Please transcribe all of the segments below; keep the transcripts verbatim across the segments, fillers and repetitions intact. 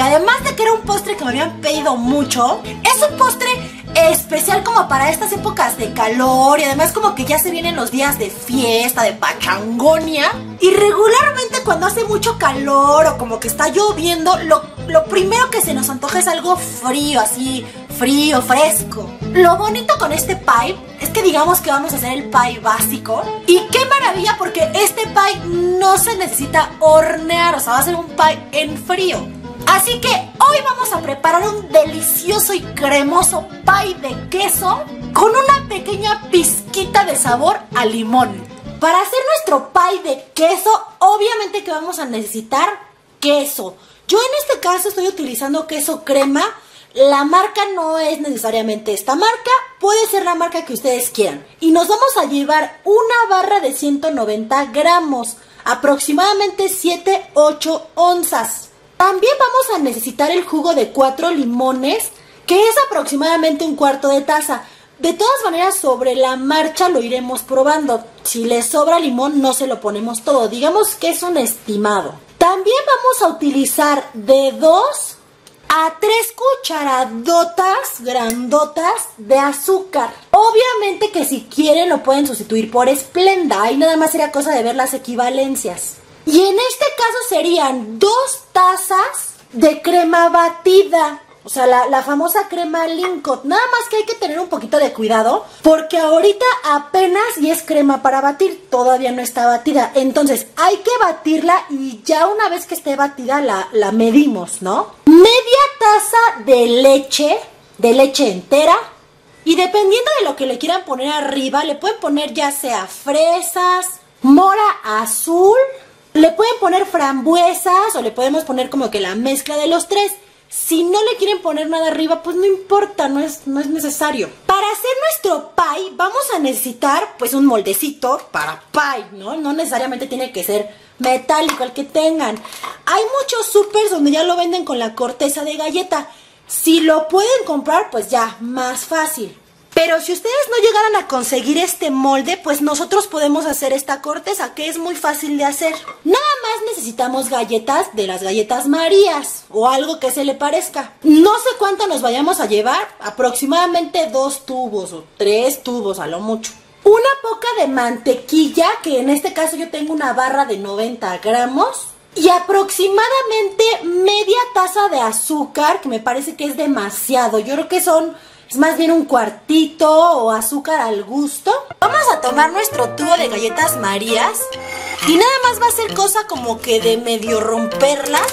que además de que era un postre que me habían pedido mucho, es un postre especial como para estas épocas de calor y además como que ya se vienen los días de fiesta, de pachangonia. Y regularmente cuando hace mucho calor o como que está lloviendo, lo, lo primero que se nos antoja es algo frío, así frío, fresco. Lo bonito con este pie es que digamos que vamos a hacer el pie básico. Y qué maravilla porque este pie no se necesita hornear, o sea va a ser un pie en frío. Así que hoy vamos a preparar un delicioso y cremoso pie de queso con una pequeña pizquita de sabor a limón. Para hacer nuestro pie de queso, obviamente que vamos a necesitar queso. Yo en este caso estoy utilizando queso crema. La marca no es necesariamente esta marca, puede ser la marca que ustedes quieran. Y nos vamos a llevar una barra de ciento noventa gramos, aproximadamente siete a ocho onzas. También vamos a necesitar el jugo de cuatro limones, que es aproximadamente un cuarto de taza. De todas maneras, sobre la marcha lo iremos probando. Si les sobra limón, no se lo ponemos todo. Digamos que es un estimado. También vamos a utilizar de dos a tres cucharadotas grandotas de azúcar. Obviamente que si quieren lo pueden sustituir por Splenda. Ahí nada más sería cosa de ver las equivalencias. Y en este caso serían dos tazas de crema batida. O sea, la, la famosa crema Lincoln. Nada más que hay que tener un poquito de cuidado porque ahorita apenas y es crema para batir. Todavía no está batida. Entonces hay que batirla y ya una vez que esté batida la, la medimos, ¿no? Media taza de leche, de leche entera. Y dependiendo de lo que le quieran poner arriba, le pueden poner ya sea fresas, mora azul, le pueden poner frambuesas o le podemos poner como que la mezcla de los tres. Si no le quieren poner nada arriba, pues no importa, no es, no es necesario. Para hacer nuestro pie vamos a necesitar pues un moldecito para pie, ¿no? No necesariamente tiene que ser metálico el que tengan. Hay muchos supers donde ya lo venden con la corteza de galleta. Si lo pueden comprar, pues ya, más fácil. Pero si ustedes no llegaran a conseguir este molde, pues nosotros podemos hacer esta corteza, que es muy fácil de hacer. Nada más necesitamos galletas de las galletas Marías, o algo que se le parezca. No sé cuánto nos vayamos a llevar, aproximadamente dos tubos, o tres tubos a lo mucho. Una poca de mantequilla, que en este caso yo tengo una barra de noventa gramos. Y aproximadamente media taza de azúcar, que me parece que es demasiado. Yo creo que son... es más bien un cuartito o azúcar al gusto. Vamos a tomar nuestro tubo de galletas Marías y nada más va a ser cosa como que de medio romperlas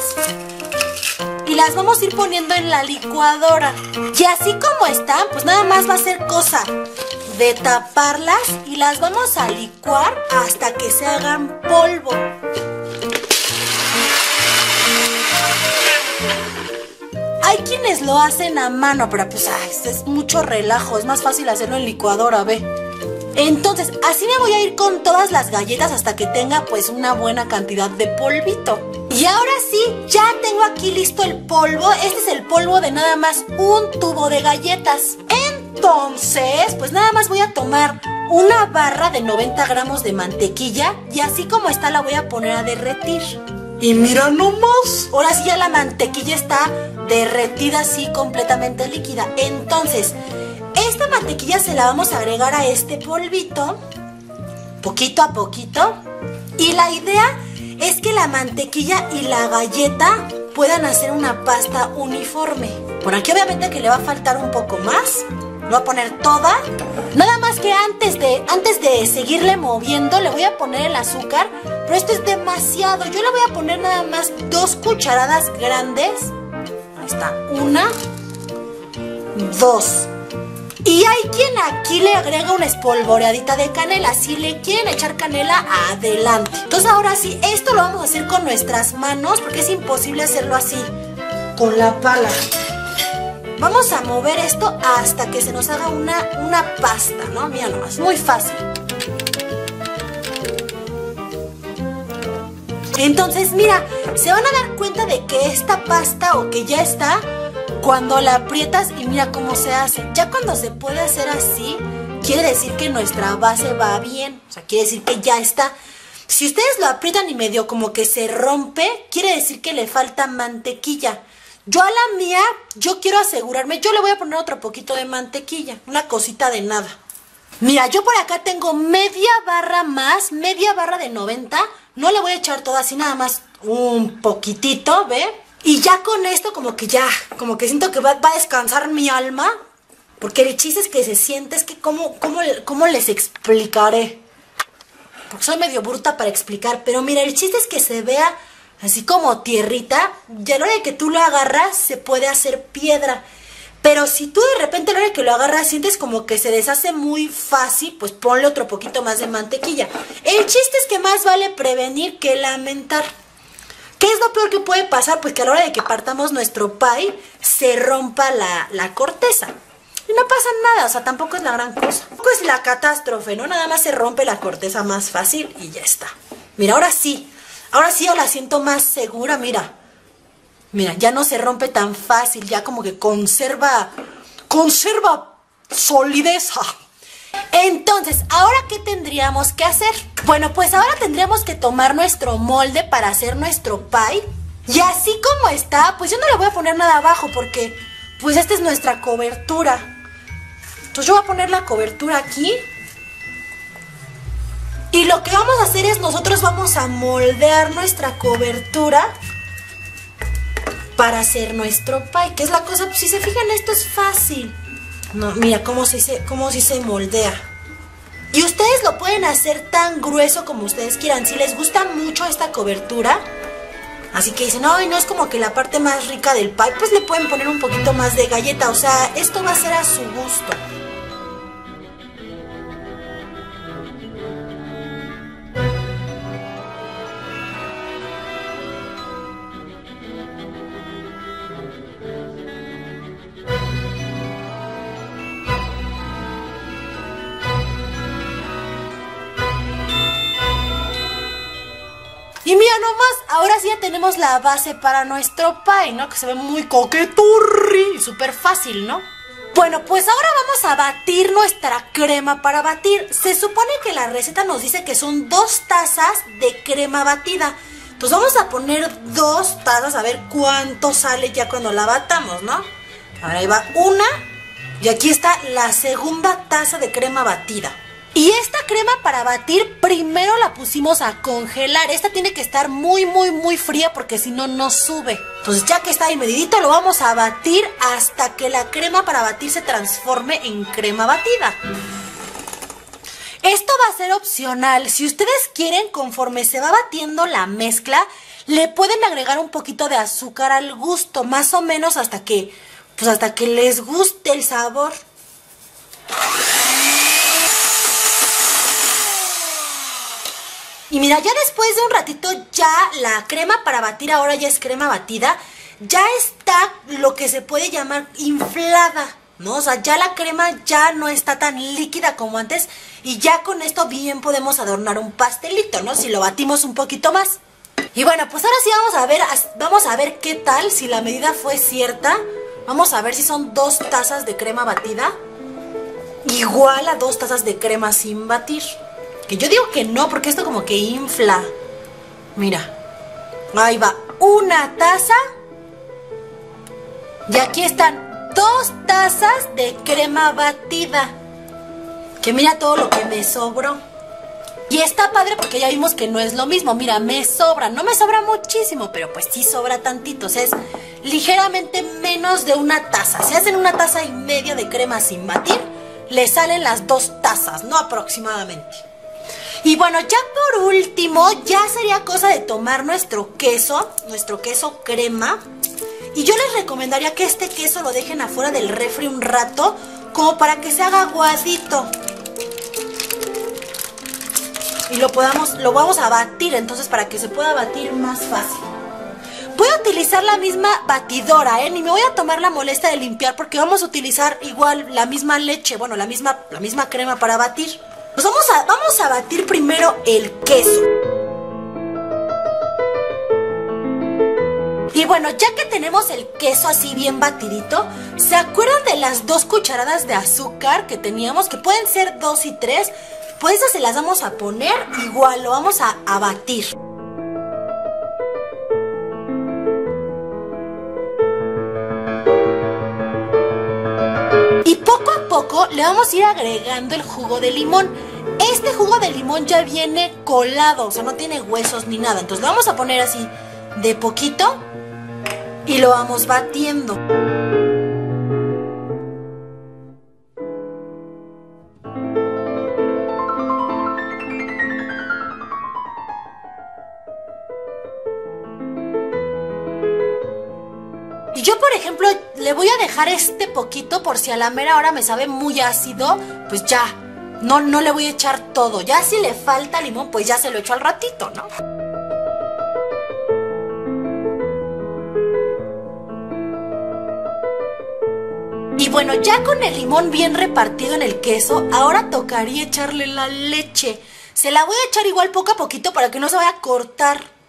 y las vamos a ir poniendo en la licuadora. Y así como están, pues nada más va a ser cosa de taparlas y las vamos a licuar hasta que se hagan polvo. Hay quienes lo hacen a mano, pero pues ay, es mucho relajo, es más fácil hacerlo en licuadora, ve. Entonces, así me voy a ir con todas las galletas hasta que tenga pues una buena cantidad de polvito. Y ahora sí, ya tengo aquí listo el polvo. Este es el polvo de nada más un tubo de galletas. Entonces, pues nada más voy a tomar una barra de noventa gramos de mantequilla y así como está la voy a poner a derretir. Y mira nomás, ahora sí ya la mantequilla está derretida así completamente líquida. Entonces, esta mantequilla se la vamos a agregar a este polvito, poquito a poquito. Y la idea es que la mantequilla y la galleta puedan hacer una pasta uniforme. Por aquí obviamente que le va a faltar un poco más. Lo voy a poner toda. Nada más que antes de, antes de seguirle moviendo, le voy a poner el azúcar. Pero esto es demasiado. Yo le voy a poner nada más dos cucharadas grandes. Ahí está. Una. Dos. Y hay quien aquí le agrega una espolvoreadita de canela. Si le quieren echar canela, adelante. Entonces ahora sí, esto lo vamos a hacer con nuestras manos, porque es imposible hacerlo así, con la pala. Vamos a mover esto hasta que se nos haga una, una pasta, ¿no? Mira nomás, muy fácil. Entonces, mira, se van a dar cuenta de que esta pasta o que ya está cuando la aprietas y mira cómo se hace. Ya cuando se puede hacer así, quiere decir que nuestra base va bien. O sea, quiere decir que ya está. Si ustedes lo aprietan y medio como que se rompe, quiere decir que le falta mantequilla. Yo a la mía, yo quiero asegurarme, yo le voy a poner otro poquito de mantequilla, una cosita de nada. Mira, yo por acá tengo media barra más, media barra de noventa. No le voy a echar toda así, nada más un poquitito, ¿ve? Y ya con esto como que ya, como que siento que va, va a descansar mi alma. Porque el chiste es que se siente, es que cómo, cómo, cómo les explicaré. Porque soy medio bruta para explicar, pero mira, el chiste es que se vea así como tierrita. Y a la hora de que tú lo agarras, se puede hacer piedra. Pero si tú de repente a la hora de que lo agarras sientes como que se deshace muy fácil, pues ponle otro poquito más de mantequilla. El chiste es que más vale prevenir que lamentar. ¿Qué es lo peor que puede pasar? Pues que a la hora de que partamos nuestro pie se rompa la, la corteza. Y no pasa nada, o sea, tampoco es la gran cosa. Tampoco es la catástrofe, ¿no? Nada más se rompe la corteza más fácil y ya está. Mira, ahora sí, ahora sí yo la siento más segura, mira. Mira, ya no se rompe tan fácil, ya como que conserva, conserva solidez. Entonces, ¿ahora qué tendríamos que hacer? Bueno, pues ahora tendríamos que tomar nuestro molde para hacer nuestro pie. Y así como está, pues yo no le voy a poner nada abajo porque, pues esta es nuestra cobertura. Entonces yo voy a poner la cobertura aquí. Y lo que vamos a hacer es nosotros vamos a moldear nuestra cobertura para hacer nuestro pie, que es la cosa, pues si se fijan esto es fácil. No, mira cómo se, se, cómo si se moldea. Y ustedes lo pueden hacer tan grueso como ustedes quieran. Si les gusta mucho esta cobertura, así que dicen, ay, no es como que la parte más rica del pie, pues le pueden poner un poquito más de galleta. O sea, esto va a ser a su gusto. Y mira nomás, ahora sí ya tenemos la base para nuestro pie, ¿no? Que se ve muy coqueturri y súper fácil, ¿no? Bueno, pues ahora vamos a batir nuestra crema para batir. Se supone que la receta nos dice que son dos tazas de crema batida. Pues vamos a poner dos tazas a ver cuánto sale ya cuando la batamos, ¿no? Ahora ahí va una y aquí está la segunda taza de crema batida. Y esta crema para batir primero la pusimos a congelar. Esta tiene que estar muy, muy, muy fría porque si no, no sube. Entonces ya que está ahí medidito, lo vamos a batir hasta que la crema para batir se transforme en crema batida. Esto va a ser opcional. Si ustedes quieren, conforme se va batiendo la mezcla, le pueden agregar un poquito de azúcar al gusto. Más o menos hasta que, pues hasta que les guste el sabor. Y mira, ya después de un ratito ya la crema para batir ahora ya es crema batida. Ya está lo que se puede llamar inflada, ¿no? O sea, ya la crema ya no está tan líquida como antes. Y ya con esto bien podemos adornar un pastelito, ¿no? Si lo batimos un poquito más. Y bueno, pues ahora sí vamos a ver, vamos a ver qué tal, si la medida fue cierta. Vamos a ver si son dos tazas de crema batida igual a dos tazas de crema sin batir. Que yo digo que no, porque esto como que infla. Mira. Ahí va. Una taza. Y aquí están dos tazas de crema batida. Que mira todo lo que me sobró. Y está padre porque ya vimos que no es lo mismo. Mira, me sobra. No me sobra muchísimo, pero pues sí sobra tantito. O sea, es ligeramente menos de una taza. Si hacen una taza y media de crema sin batir, le salen las dos tazas, ¿no? Aproximadamente. Y bueno, ya por último, ya sería cosa de tomar nuestro queso, nuestro queso crema. Y yo les recomendaría que este queso lo dejen afuera del refri un rato, como para que se haga aguadito. Y lo podamos, lo vamos a batir, entonces para que se pueda batir más fácil. Voy a utilizar la misma batidora, ¿eh? Ni me voy a tomar la molestia de limpiar porque vamos a utilizar igual la misma leche, bueno, la misma, la misma crema para batir. Pues vamos a, vamos a batir primero el queso. Y bueno, ya que tenemos el queso así bien batidito, ¿se acuerdan de las dos cucharadas de azúcar que teníamos? Que pueden ser dos y tres. Pues esas se las vamos a poner, igual lo vamos a, a batir. poco le vamos a ir agregando el jugo de limón. Este jugo de limón ya viene colado, o sea, no tiene huesos ni nada. Entonces lo vamos a poner así de poquito y lo vamos batiendo. Y yo, por ejemplo, le voy a dejar este poquito por si a la mera hora me sabe muy ácido, pues ya, no, no le voy a echar todo. Ya si le falta limón, pues ya se lo echo al ratito, ¿no? Y bueno, ya con el limón bien repartido en el queso, ahora tocaría echarle la leche. Se la voy a echar igual poco a poquito para que no se vaya a cortar.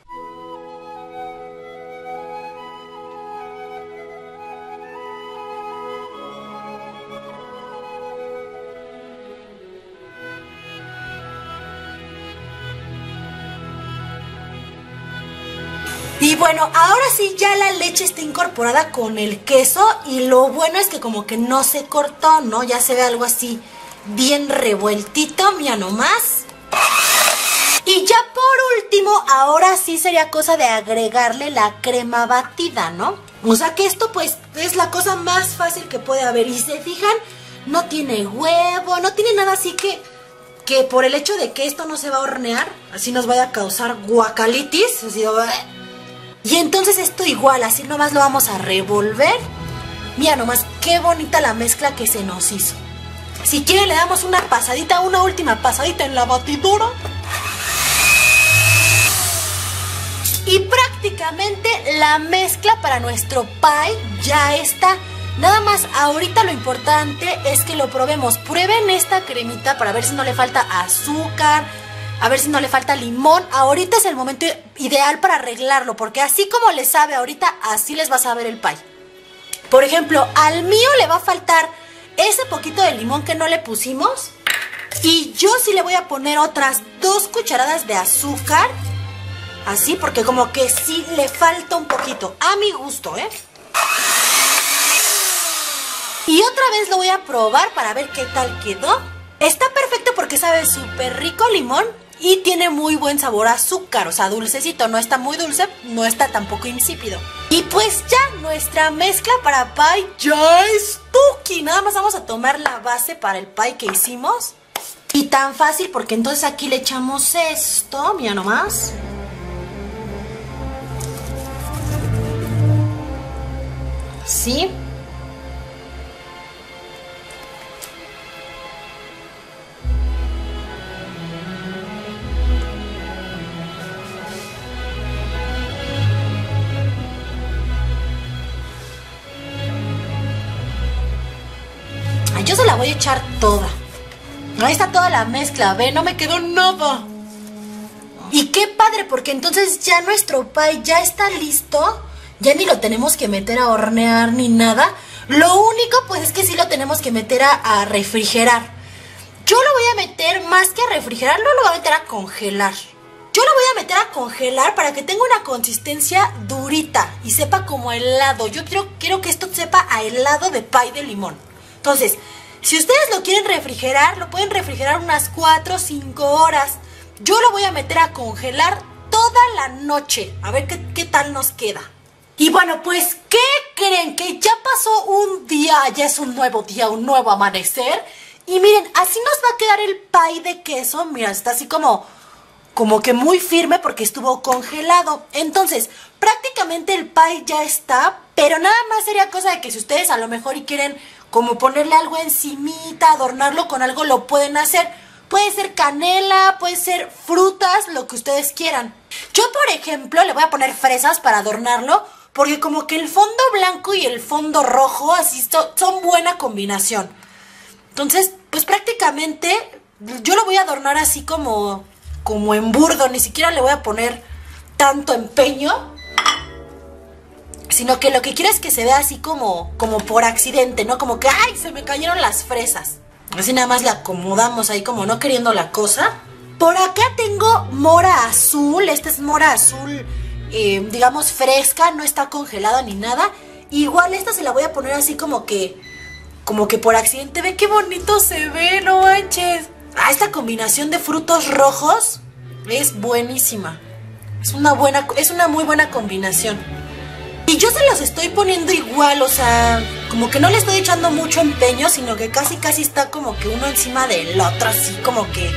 Y bueno, ahora sí ya la leche está incorporada con el queso y lo bueno es que como que no se cortó, ¿no? Ya se ve algo así bien revueltito, mira nomás. Y ya por último, ahora sí sería cosa de agregarle la crema batida, ¿no? O sea que esto pues es la cosa más fácil que puede haber. Y se fijan, no tiene huevo, no tiene nada así que... que por el hecho de que esto no se va a hornear, así nos vaya a causar guacalitis, así... Y entonces esto igual, así nomás lo vamos a revolver. Mira nomás qué bonita la mezcla que se nos hizo. Si quieren le damos una pasadita, una última pasadita en la batidora. Y prácticamente la mezcla para nuestro pie ya está. Nada más ahorita lo importante es que lo probemos. Prueben esta cremita para ver si no le falta azúcar, a ver si no le falta limón. Ahorita es el momento ideal para arreglarlo, porque así como les sabe ahorita, así les va a saber el pie. Por ejemplo, al mío le va a faltar ese poquito de limón que no le pusimos. Y yo sí le voy a poner otras dos cucharadas de azúcar. Así, porque como que sí le falta un poquito. A mi gusto, ¿eh? Y otra vez lo voy a probar para ver qué tal quedó. Está perfecto porque sabe súper rico limón y tiene muy buen sabor a azúcar, o sea, dulcecito. No está muy dulce, no está tampoco insípido. Y pues ya, nuestra mezcla para pie ya es tuki. Nada más vamos a tomar la base para el pie que hicimos. Y tan fácil porque entonces aquí le echamos esto, mira nomás. ¿Sí? Yo se la voy a echar toda. Ahí está toda la mezcla, ve, no me quedó nada. Y qué padre, porque entonces ya nuestro pie ya está listo. Ya ni lo tenemos que meter a hornear ni nada. Lo único pues es que sí lo tenemos que meter a, a refrigerar. Yo lo voy a meter, más que a refrigerar, no lo voy a meter a congelar. Yo lo voy a meter a congelar para que tenga una consistencia durita y sepa como helado. Yo quiero, quiero que esto sepa a helado de pie de limón. Entonces, si ustedes lo quieren refrigerar, lo pueden refrigerar unas cuatro o cinco horas. Yo lo voy a meter a congelar toda la noche. A ver qué, qué tal nos queda. Y bueno, pues, ¿qué creen? Que ya pasó un día, ya es un nuevo día, un nuevo amanecer. Y miren, así nos va a quedar el pie de queso. Mira, está así como, como que muy firme porque estuvo congelado. Entonces, prácticamente el pie ya está. Pero nada más sería cosa de que si ustedes a lo mejor y quieren como ponerle algo encimita, adornarlo con algo, lo pueden hacer. Puede ser canela, puede ser frutas, lo que ustedes quieran. Yo, por ejemplo, le voy a poner fresas para adornarlo, porque como que el fondo blanco y el fondo rojo, así son buena combinación. Entonces, pues prácticamente yo lo voy a adornar así como, como en burdo, ni siquiera le voy a poner tanto empeño, sino que lo que quiero es que se vea así como, como por accidente, ¿no? Como que, ¡ay! Se me cayeron las fresas. Así nada más le acomodamos ahí como no queriendo la cosa. Por acá tengo mora azul. Esta es mora azul, eh, digamos, fresca. No está congelada ni nada. Igual esta se la voy a poner así como que como que por accidente. Ve qué bonito se ve, no manches. Ah, esta combinación de frutos rojos es buenísima. Es una buena, es una muy buena combinación. Y yo se los estoy poniendo igual, o sea, como que no le estoy echando mucho empeño, sino que casi casi está como que uno encima del otro, así como que...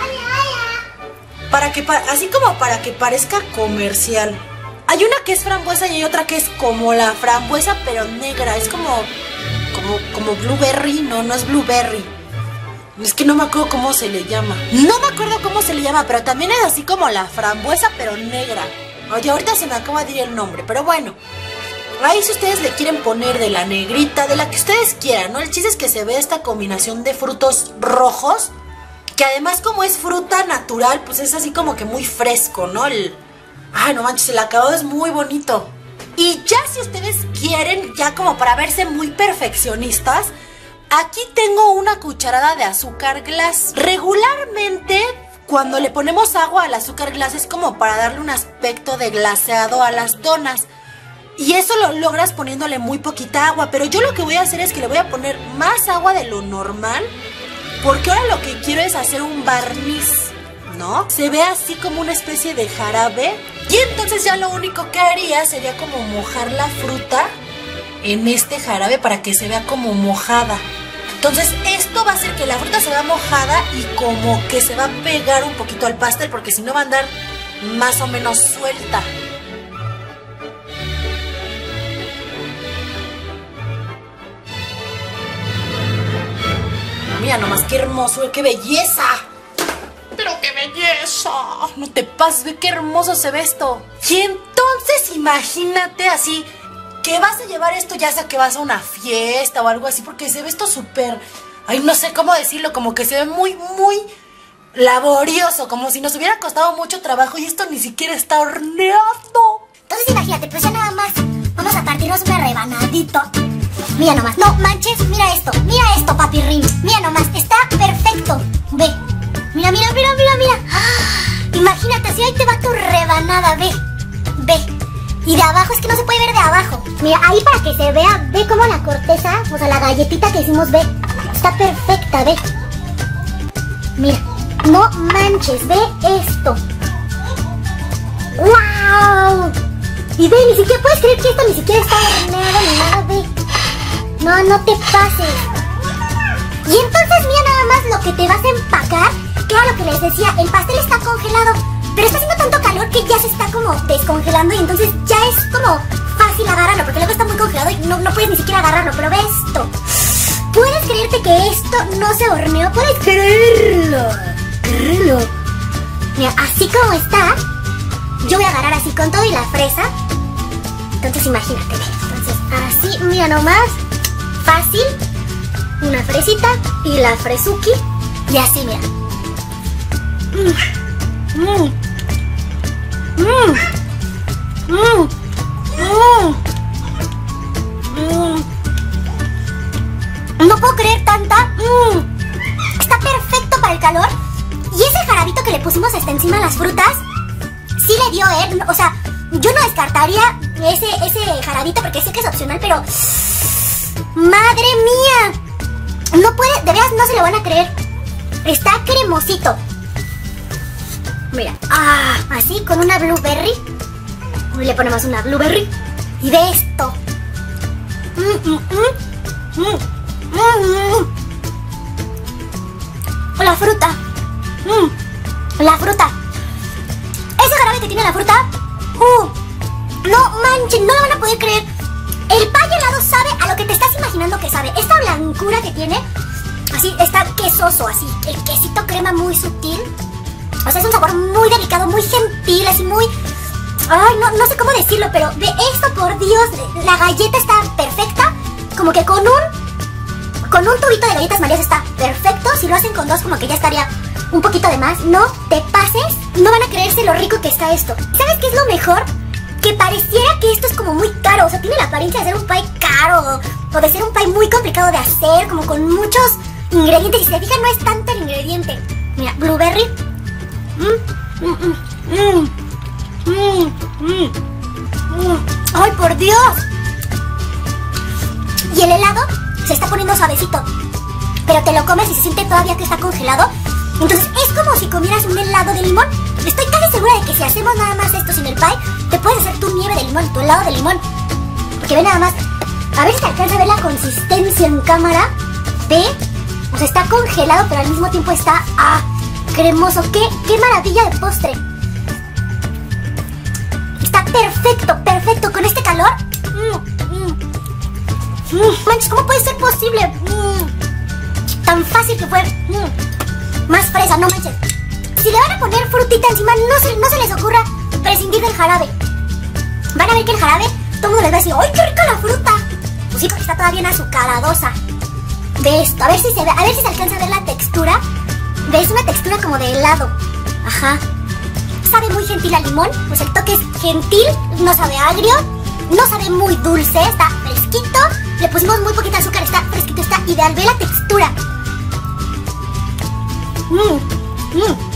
Para que, así como para que parezca comercial. Hay una que es frambuesa y hay otra que es como la frambuesa, pero negra. Es como, como, como blueberry, no, no es blueberry. Es que no me acuerdo cómo se le llama. No me acuerdo cómo se le llama, pero también es así como la frambuesa, pero negra. Oye, ahorita se me acaba de ir el nombre, pero bueno. Ahí si ustedes le quieren poner de la negrita, de la que ustedes quieran, ¿no? El chiste es que se ve esta combinación de frutos rojos, que además como es fruta natural, pues es así como que muy fresco, ¿no? El... Ay, no manches, el acabado es muy bonito. Y ya si ustedes quieren, ya como para verse muy perfeccionistas, aquí tengo una cucharada de azúcar glass. Regularmente, cuando le ponemos agua al azúcar glass es como para darle un aspecto de glaseado a las donas. Y eso lo logras poniéndole muy poquita agua. Pero yo lo que voy a hacer es que le voy a poner más agua de lo normal, porque ahora lo que quiero es hacer un barniz, ¿no? Se ve así como una especie de jarabe. Y entonces ya lo único que haría sería como mojar la fruta en este jarabe para que se vea como mojada. Entonces esto va a hacer que la fruta se vea mojada y como que se va a pegar un poquito al pastel, porque si no va a andar más o menos suelta. Mira nomás, qué hermoso, qué belleza. ¡Pero qué belleza! No te pases, ve qué hermoso se ve esto. Y entonces imagínate así, que vas a llevar esto ya sea que vas a una fiesta o algo así, porque se ve esto súper... Ay, no sé cómo decirlo, como que se ve muy, muy laborioso, como si nos hubiera costado mucho trabajo y esto ni siquiera está horneado. Entonces imagínate, pues ya nada más vamos a partirnos una rebanadito. Mira nomás, no manches, mira esto, mira esto, papi Rim. Mira nomás, está perfecto. Ve, mira, mira, mira, mira, mira. ¡Ah! Imagínate, así ahí te va tu rebanada, ve, ve. Y de abajo, es que no se puede ver de abajo. Mira, ahí para que se vea, ve como la corteza, o sea, la galletita que hicimos, ve, está perfecta, ve. Mira, no manches, ve esto. ¡Wow! Y ve, ni siquiera puedes creer que esto ni siquiera está horneado ni nada, ve. No, no te pases. Y entonces mira nada más lo que te vas a empacar. Que era lo que les decía, el pastel está congelado, pero está haciendo tanto calor que ya se está como descongelando. Y entonces ya es como fácil agarrarlo, porque luego está muy congelado y no, no puedes ni siquiera agarrarlo. Pero ve esto. ¿Puedes creerte que esto no se horneó? ¿Puedes creerlo? Creerlo. Mira, así como está, yo voy a agarrar así con todo y la fresa. Entonces imagínate, ve. Entonces así, mira nomás. Fácil, una fresita y la fresuki. Y así, mira. Mm. Mm. Mm. Mm. Mm. No puedo creer tanta. Mm. Está perfecto para el calor. Y ese jarabito que le pusimos hasta encima de las frutas, sí le dio, ¿eh? O sea, yo no descartaría ese, ese jarabito porque sé que es opcional, pero... ¡Madre mía! No puede, de veras no se lo van a creer. Está cremosito. Mira, ah, así con una blueberry. Le ponemos una blueberry. Y de esto. Mm, mm, mm, mm, mm, mm. La fruta. Mm, la fruta. Ese jarabe que tiene la fruta. Uh, no manchen, no lo van a poder creer. El pay helado sabe a lo que te estás imaginando que sabe. Esta blancura que tiene, así, está quesoso, así. El quesito crema muy sutil. O sea, es un sabor muy delicado, muy gentil, así muy... Ay, no, no sé cómo decirlo, pero de esto, por Dios, la galleta está perfecta. Como que con un... Con un tubito de galletas Marías está perfecto. Si lo hacen con dos, como que ya estaría un poquito de más. No te pases, no van a creerse lo rico que está esto. ¿Sabes qué es lo mejor? Que pareciera que esto es como muy caro. O sea, tiene la apariencia de ser un pie caro, o de ser un pie muy complicado de hacer, como con muchos ingredientes. Y si se fijan, no es tanto el ingrediente. Mira, blueberry. Mm, mm, mm, mm, mm, mm. ¡Ay, por Dios! Y el helado se está poniendo suavecito. todavía que está congelado. Entonces es como si comieras un helado de limón. Estoy casi segura de que si hacemos nada más esto sin el pie, te puedes hacer tu nieve de limón, tu helado de limón. Porque ve nada más, a ver si te alcanza a ver la consistencia en cámara. Ve, o sea, está congelado, pero al mismo tiempo está ah, cremoso. ¡Qué, qué maravilla de postre! Está perfecto, perfecto. Con este calor. Mm, mm. Mm, manches, ¿cómo puede ser posible? Mm, tan fácil que fue. Mm, más fresa, no manches. Si le van a poner frutita encima, no se, no se les ocurra prescindir del jarabe. Van a ver que el jarabe, todo el mundo les va a decir, ¡ay, qué rica la fruta! Pues sí, porque está todavía bien azucaradosa. Ve esto, a ver si se ve, a ver si se alcanza a ver la textura. ¿Ves? Una textura como de helado. Ajá. Sabe muy gentil a limón, pues el toque es gentil, no sabe agrio, no sabe muy dulce, está fresquito. Le pusimos muy poquita azúcar, está fresquito, está ideal. Ve la textura. Mmm, mmm.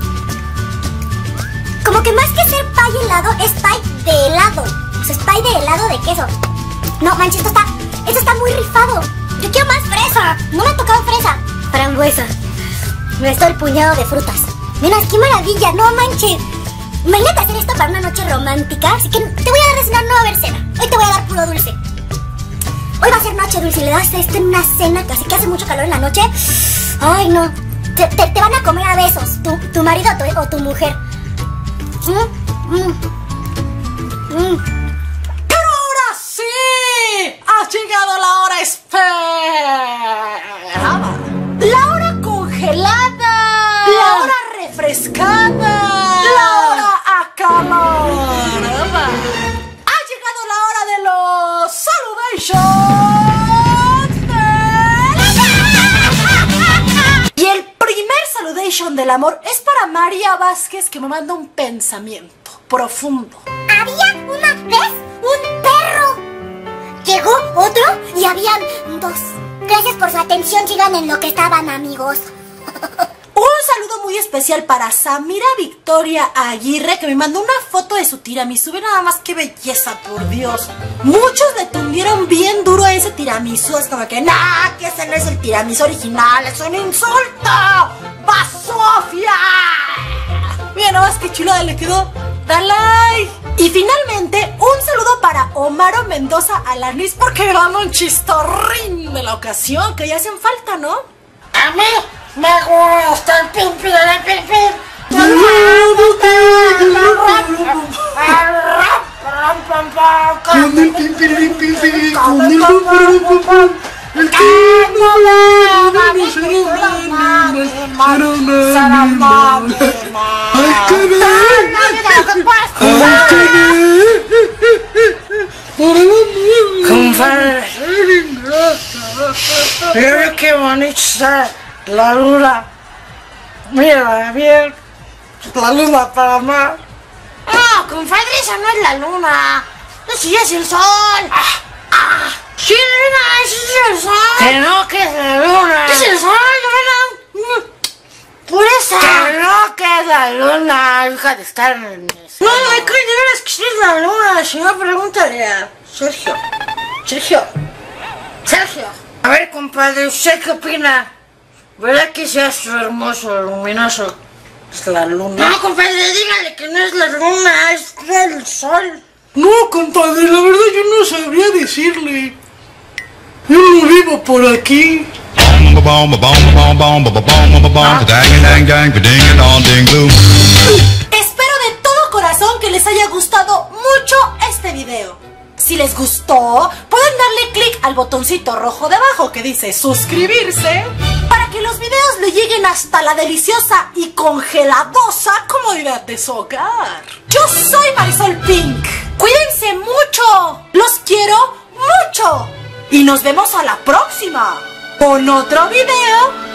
Como que más que ser pie helado, es pie de helado. O sea, es pie de helado de queso. No, manches, esto está, esto está muy rifado. Yo quiero más fresa. No me ha tocado fresa. Frambuesa. Me está el puñado de frutas. Mira, qué maravilla, no manches. Imagínate hacer esto para una noche romántica. Así que te voy a dar cenar, no va a haber cena. Hoy te voy a dar puro dulce. Hoy va a ser noche dulce y le das esto en una cena, así que hace mucho calor en la noche. Ay, no. Te, te, te van a comer a besos, tu, tu marido o tu, o tu mujer. Mm, mm, mm. ¡Pero ahora sí! ¡Ha llegado la hora esperada! ¡La hora congelada! ¡La hora refrescada! ¡La hora acalorada! ¡Ha llegado la hora de los saludations! Y el primer saludation del amor es para María Vázquez, que me manda un pensamiento profundo. Había una vez un perro. Llegó otro y habían dos. Gracias por su atención, sigan en lo que estaban, amigos. Un saludo muy especial para Samira Victoria Aguirre, que me mandó una foto de su tiramisú. Ve nada más qué belleza, por Dios. Muchos le tundieron bien duro a ese tiramisú. Es como que, nah, que ese no es el tiramisú original, es un insulto. ¡Basofia! Mira nada más qué chulada le quedó. ¡Da like! Y finalmente, un saludo para Omaro Mendoza Alanis, porque ganó un chistorrín de la ocasión, que ya hacen falta, ¿no? A mí me gusta el pim pim el pim pim. Con el pim pim pim pim, con el pum pum pum pum. El que no me será una ¡ay, qué bien! ¡ay, qué bien! Compadre, mira qué bonita está la luna. Mira bien, la luna para más. Ah, compadre, esa no es la luna. Eso ya es el sol. Ah, ah. Sí, luna, ese es el sol. Que no, que es la luna. Es el sol, luna. Por eso. Que no, que es la luna. Deja de estar en el... No, me creo de veras que sí es la luna. Si no, pregúntale a Sergio. Sergio. Sergio. A ver, compadre, ¿usted qué opina? ¿Verdad que sea su hermoso, luminoso? Es la luna. No, compadre, dígale que no es la luna, es el sol. No, compadre, la verdad yo no sabría decirle. Yo no vivo por aquí. Espero de todo corazón que les haya gustado mucho este video. Si les gustó, pueden darle clic al botoncito rojo de abajo que dice suscribirse, para que los videos le lleguen hasta la deliciosa y congeladosa comodidad de su hogar. Yo soy Marisol Pink. Cuídense mucho. Los quiero mucho. Y nos vemos a la próxima con otro video